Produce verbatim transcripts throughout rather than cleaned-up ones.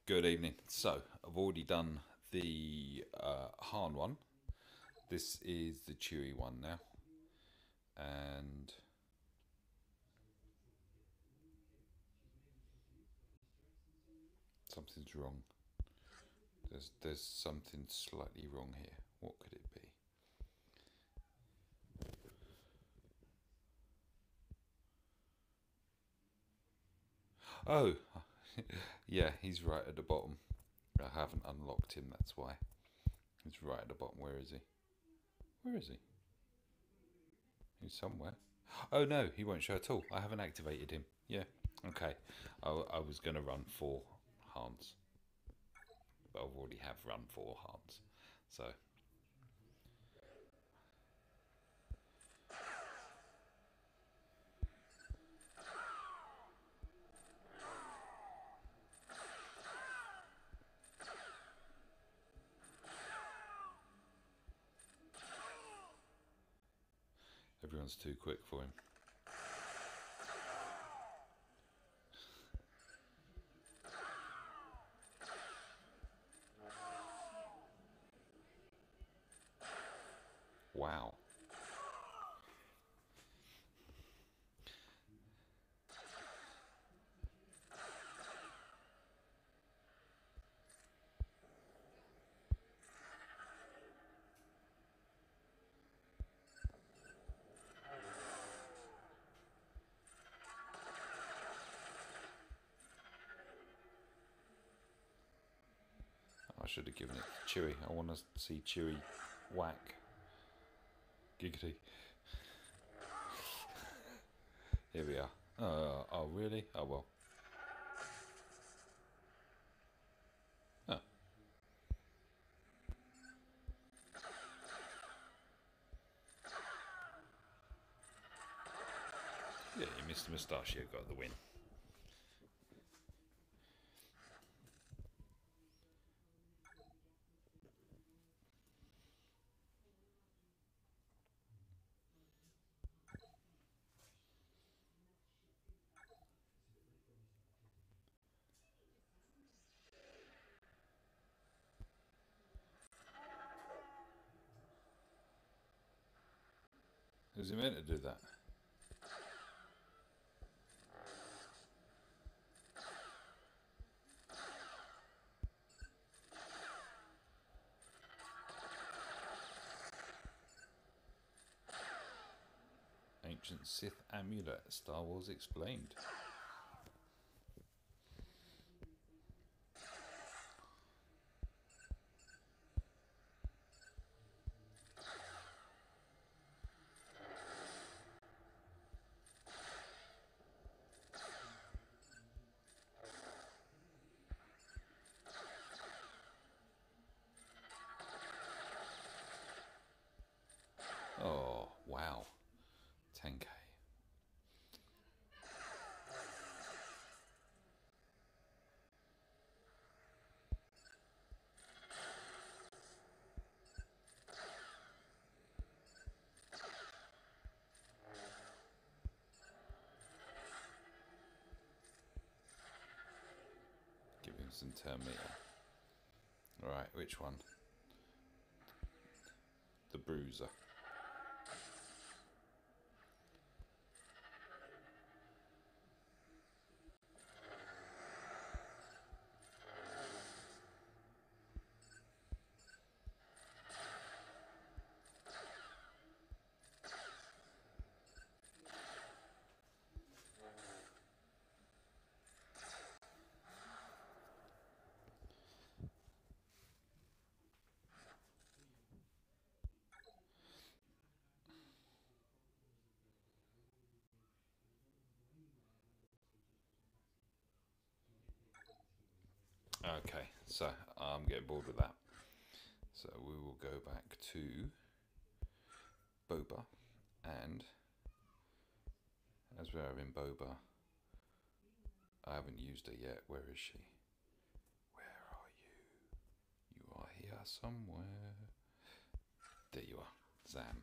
Good evening. So, I've already done the uh, Han one. This is the Chewy one now. And something's wrong. There's, there's something slightly wrong here. What could it be? Oh, yeah, he's right at the bottom. I haven't unlocked him, that's why. He's right at the bottom. Where is he? Where is he? He's somewhere. Oh no, he won't show at all. I haven't activated him. Yeah, okay. I, I was going to run four Hans, but I already have run four Hans. So, everyone's too quick for him. Wow. I should have given it to Chewy. I want to see Chewy whack. Giggity. Here we are. Uh, oh, really? Oh, well. Oh. Yeah, Mister Mustachio got the win. Was he meant to do that? Ancient Sith amulet. Star Wars explained. Oh, wow. ten K. Give him some turn meter. Alright, which one? The Bruiser. Okay, so I'm getting bored with that. So we will go back to Boba, and as we're having Boba, I haven't used her yet. Where is she? Where are you? You are here somewhere. There you are, Zam.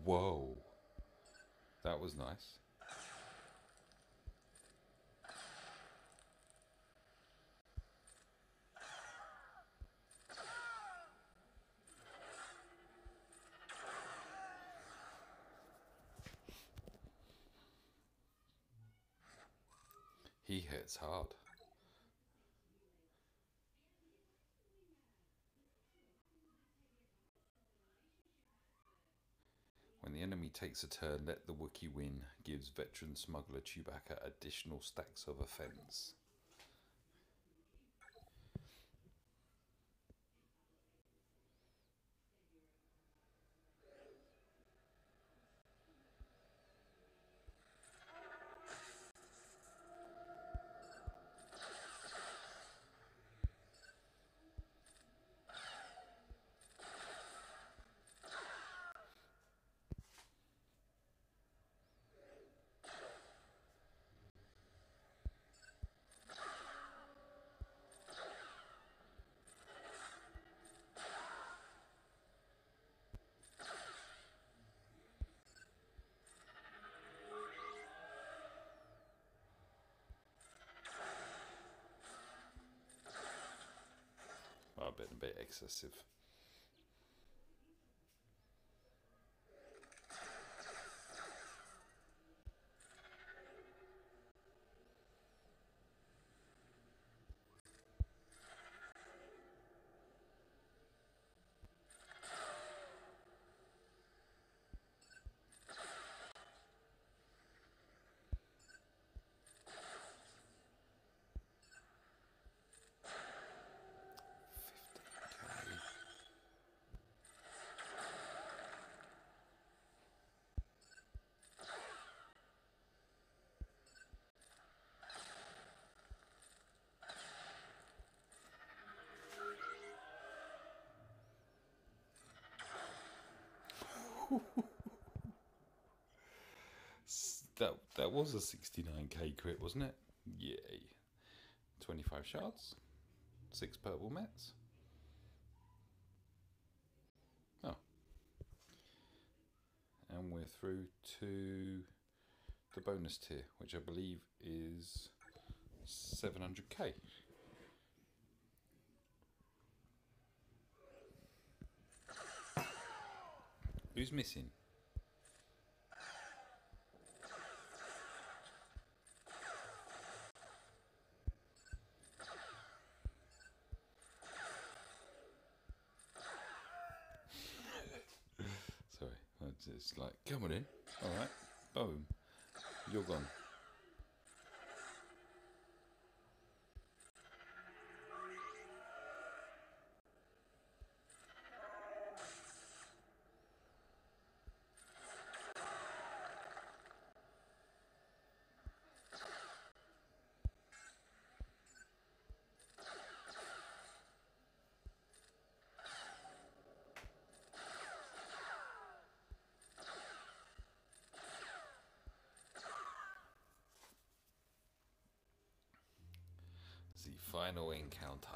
Whoa. That was nice. He hits hard. When the enemy takes a turn, let the Wookiee win. Gives veteran smuggler Chewbacca additional stacks of offense. Well, a bit, a bit excessive. That that was a sixty-nine K crit, wasn't it? Yay. twenty-five shards. Six purple mets. Oh. And we're through to the bonus tier, which I believe is seven hundred K. Who's missing? Sorry, it's like, come on in. Alright, boom. You're gone. The final encounter.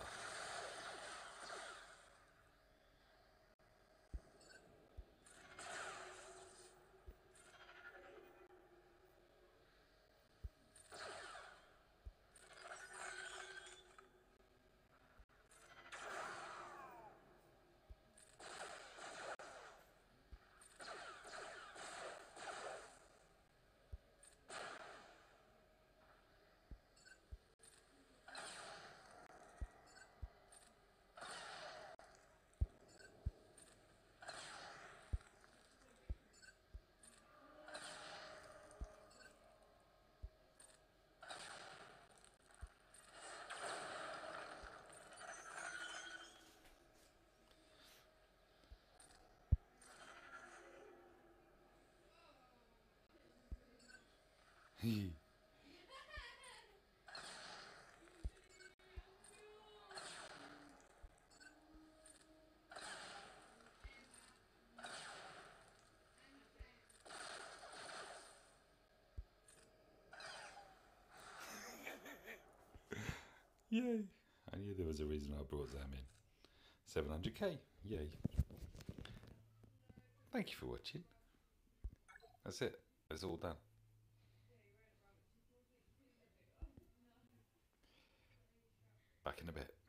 Yay. I knew there was a reason I brought Zam in. seven hundred K. Yay. Thank you for watching. That's it. It's all done. Back in a bit.